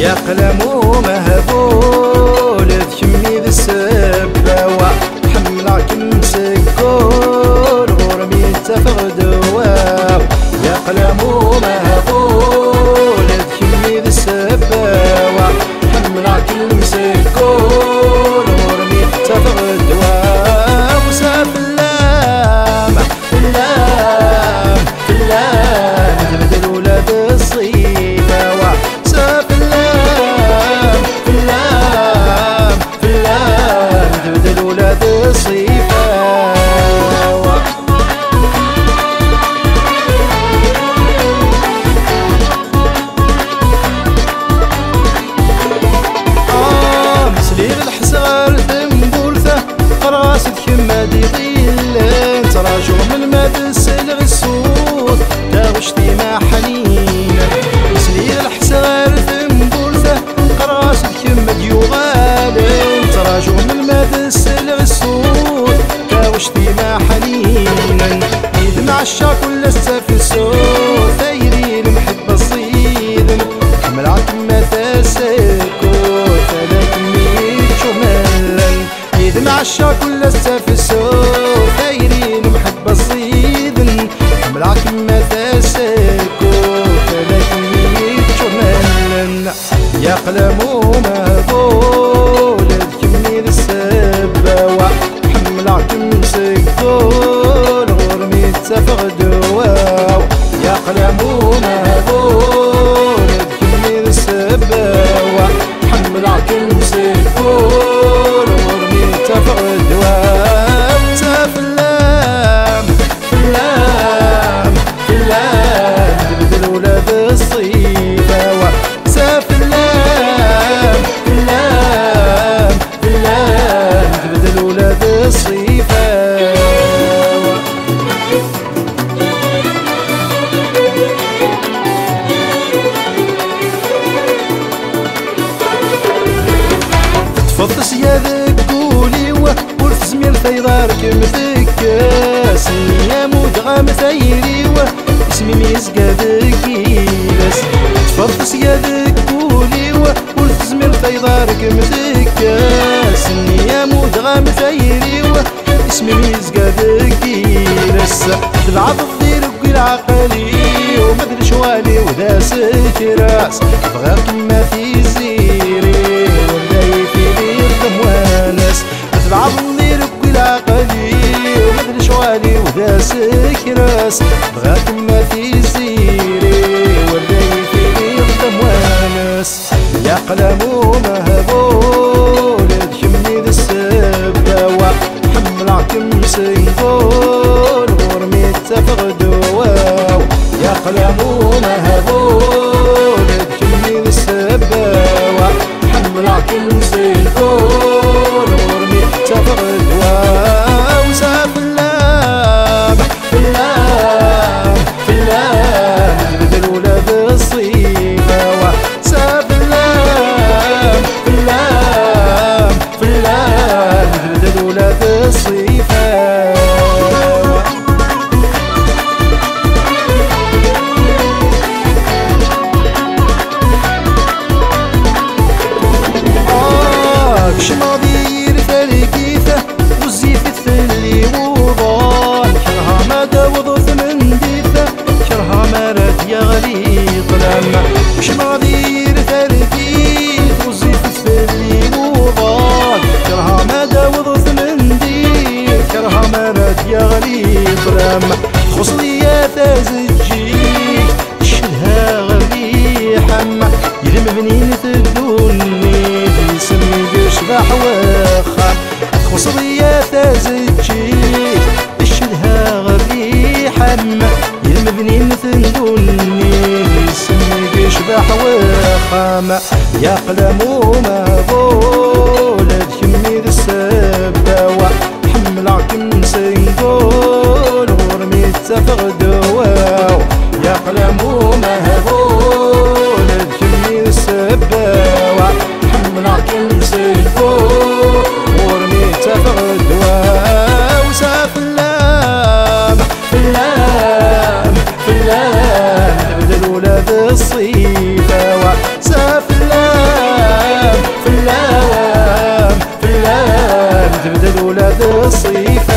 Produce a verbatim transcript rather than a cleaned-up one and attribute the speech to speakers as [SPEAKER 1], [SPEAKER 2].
[SPEAKER 1] يا قلم ومهبول تكمي ذي السباوة حملك مسكول غرمي تفغدواو يا قلم ومهبول تكمي ذي السباوة حملك مسكول غرمي تفغدواو وساف اللام اللام اللام تبدل ولاد الصيفاوة ساف اللام اللام اللام تبدل ولاد الصيفاوة آه مسليل الحسار تنبولثه قراسة كمادي ضيلين تراجع من ماد السلغ السود تاغشتي مع حنينة مسليل الحسار تنبولثه قراسة كمادي يغالين تراجع من ماد السلغ السود تاغشتي مع حنينة إذ مع الشاك ولا الساف السود ثيرين محبة صيد حملات ما تسكت فلك ميت شمالا إذ مع الشاك ولا الساف السود ثيرين محبة صيد حملات ما تسكت فلك ميت شمالا يا قلم ومهبول تكمي ذي السباوة حملك مسكول غرمي تفغدواو يا قلم ومهبول تكمي ذي السباوة حملك مسكول غرمي تفغدواو ساف اللام اللام اللام تبدل ولاد الصيفاوة ساف اللام اللام اللام تبدل ولاد الصيفاوة تفضس يا ذاك قولي ورث زمير ثيضارك مذكاس يا مدغى مثيري اسمي ميزقى ذكيلس تفضس يا ذاك قولي ورث زمير ثيضارك مذكاس يا مدغى مثيري اسمي ميزقى ذكيلس العض الضير وقيل عقلي ومدري شوالي وذا سكراس بغاك ما في زيري العظ النير وقيل عقلي ومدري شوالي وذا سكراس بغاك ما في زيري وردي في الدم وانس يا قلم ومهبول تكمي ذي السباوة حملك مسنقول غرمي تفغدواو يا قلم ومهبول تكمي ذي السباوة حملك مسنقول تفغدواو ساف اللام اللام اللام تبدل ولاد الصيفاوة ساف اللام اللام اللام تبدل ولاد الصيفاوة آه كشماضي تلقيته وزيف الثلي وضان كرها ما داوض من ديته كرها ما راد يغليط لما وش مغادير تلقيت وزيف الثلي وضان كرها ما داوض من ديت كرها ما راد يغليط لما خصليات زجيك شلها غريحة يلم بنين تدوني يسمي بشبح وخام خصريات زجيك اشلها غريحة يلم بنين تدوني يسمي بشبح وخام يا قلم ومهبول تكمي ذي السباوة حملك مسنقول غرمي تفغدواو يا قلم ومهبول تكمي ذي السباوة حملك مسنقول غرمي تفغدواو ساف اللام اللام اللام تبدل ولاد الصيفاوة ساف اللام ولاد الصيف